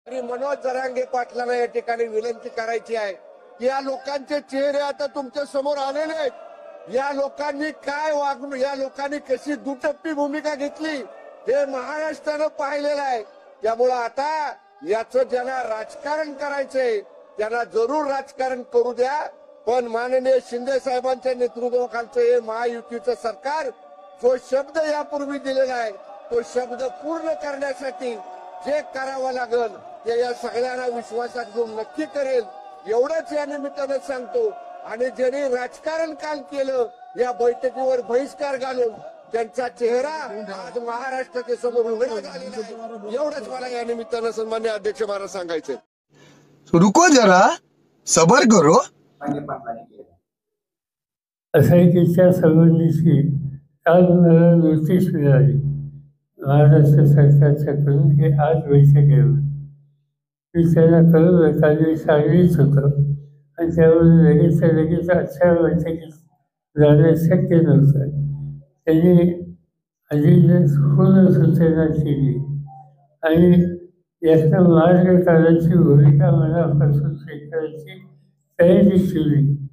श्री मनोज जरांगे पाटलांना या ठिकाणी विनंती करायची आहे की या लोकांचे चेहरे आता तुमच्या समोर आलेले आहेत। या लोकांनी काय वागणूक, या लोकांनी कशी दुटप्पी भूमिका घेतली हे महाराष्ट्रानं पाहिलेलं आहे। त्यामुळं आता याचं ज्यांना राजकारण करायचंय त्यांना जरूर राजकारण करू द्या, पण माननीय शिंदे साहेबांच्या नेतृत्वाखालचं हे महायुतीचं सरकार जो शब्द यापूर्वी दिलेला आहे तो शब्द पूर्ण करण्यासाठी जे करावं लागेल ते या सगळ्यांना विश्वासात घेऊन नक्की करेल, एवढंच या निमित्तानं सांगतो। आणि ज्यांनी राजकारण काल केलं या बैठकीवर बहिष्कार घालून त्यांचा चेहरा आज महाराष्ट्राच्या समोर उघडा झालेला आहे, एवढंच मला या निमित्तानं सन्मान्य अध्यक्ष महाराज सांगायचंय। रुको जरा, सबर करो। असंख्यच्या संबंधीची काल मला नोटीस मिळाली महाराष्ट्र सरकारच्याकडून की आज बैठक घेऊन मी त्यांना कळवलं, काल मी सांगलीच होतो आणि त्यामुळे लगेच आजच्या बैठकीत जाणं शक्य नव्हतं। त्यांनी आधी पूर्ण सूचना केली आणि यातनं मार्ग काढायची भूमिका मनापासून स्वीकारायची तयारी केली।